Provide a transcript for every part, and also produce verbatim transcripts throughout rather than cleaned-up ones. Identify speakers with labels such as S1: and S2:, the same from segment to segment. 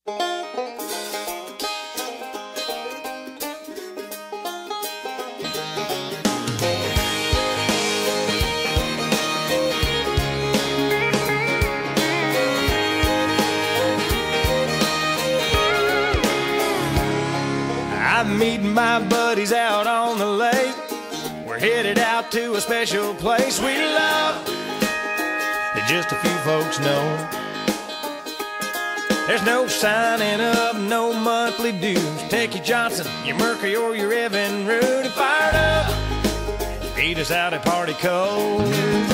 S1: I'm meeting my buddies out on the lake. We're headed out to a special place we love that just a few folks know. There's no signing up, no monthly dues. Take your Johnson, your Mercury, or your Evinrude and fired up. Meet us out at Party Cove.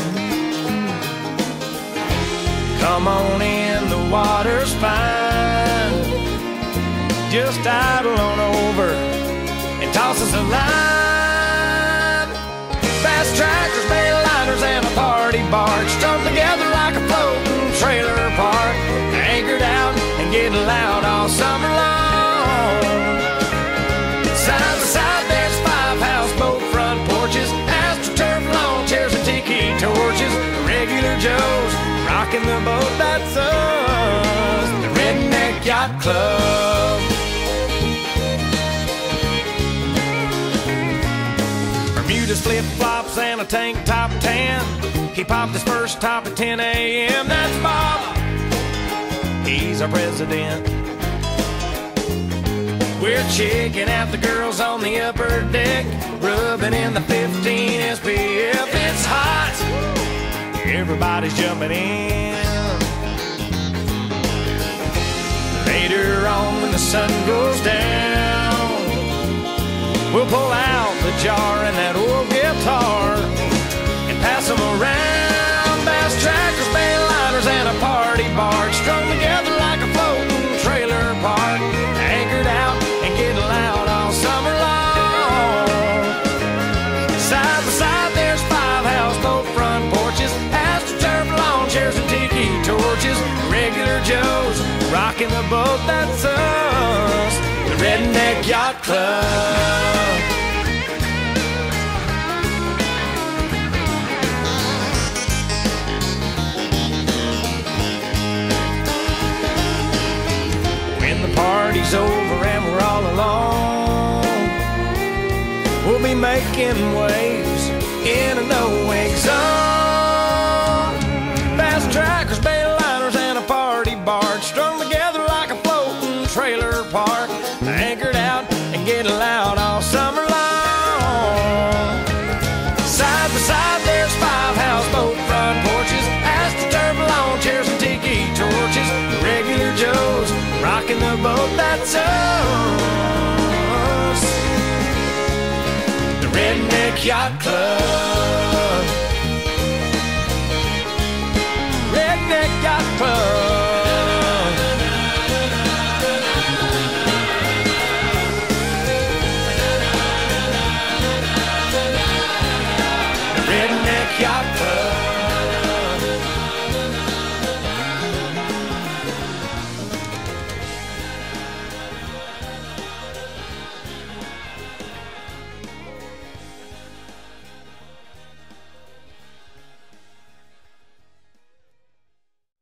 S1: Come on in, the water's fine. Just idle on over and toss us a line. Fast tractors, Bayliners, and a party barge strung together like a floating trailer park. Anchored out and getting loud all summer long. Side by side there's five houseboat front porches, AstroTurf lawn chairs and tiki torches. Regular Joes rocking the boat, that's us, the Redneck Yacht Club. Bermuda's flip-flops and a tank top tan. He popped his first top at ten A M That's Bob, he's our president. We're checking out the girls on the upper deck, rubbing in the fifteen S P F. It's hot, everybody's jumping in. Later on when the sun goes down, we'll pull out the jar and that old guitar and pass them around. Bass trackers, Bayliners, and a party barge strung together like a floating trailer park. Anchored out and getting loud all summer long. Side by side there's five houseboat front porches, AstroTurf lawn chairs and tiki torches. Regular Joes rocking the boat, that's us, the Redneck Yacht Club. When the party's over and we're all alone, we'll be making waves in a no-wake zone. Fast trackers, Bayliners, and a party barge strung together like a floating trailer park. Anchored out and getting loud all summer long. Side by side there's five houseboat front porches, AstroTurf lawn chairs and tiki torches. Regular Joes rocking the boat, that's us, the Redneck Yacht Club.